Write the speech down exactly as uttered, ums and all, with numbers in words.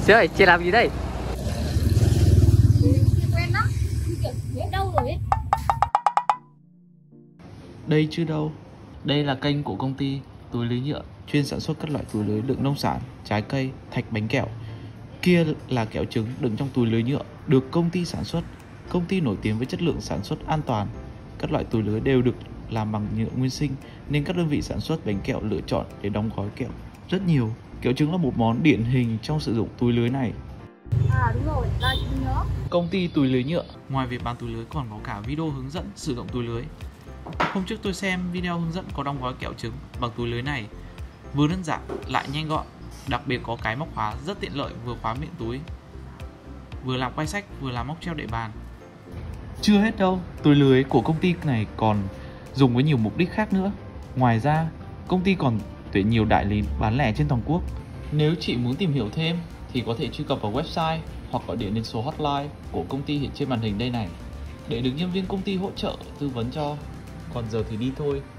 Sếp ơi, chị làm gì đây? Quen lắm, kiểu biết đâu rồi ấy. Đây chứ đâu. Đây là kênh của công ty túi lưới nhựa chuyên sản xuất các loại túi lưới đựng nông sản, trái cây, thạch bánh kẹo. Kia là kẹo trứng đựng trong túi lưới nhựa được công ty sản xuất. Công ty nổi tiếng với chất lượng sản xuất an toàn. Các loại túi lưới đều được làm bằng nhựa nguyên sinh nên các đơn vị sản xuất bánh kẹo lựa chọn để đóng gói kẹo rất nhiều. Kẹo trứng là một món điển hình trong sử dụng túi lưới này. À đúng rồi, đây chị nhớ. Công ty túi lưới nhựa ngoài việc bán túi lưới còn có cả video hướng dẫn sử dụng túi lưới. Hôm trước tôi xem video hướng dẫn có đóng gói kẹo trứng bằng túi lưới này, vừa đơn giản lại nhanh gọn, đặc biệt có cái móc khóa rất tiện lợi, vừa khóa miệng túi, vừa làm quay sách, vừa làm móc treo để bàn. Chưa hết đâu, túi lưới của công ty này còn dùng với nhiều mục đích khác nữa. Ngoài ra, công ty còn tuyển nhiều đại lý bán lẻ trên toàn quốc. Nếu chị muốn tìm hiểu thêm thì có thể truy cập vào website hoặc gọi điện đến số hotline của công ty hiện trên màn hình đây này để được nhân viên công ty hỗ trợ tư vấn cho. Còn giờ thì đi thôi.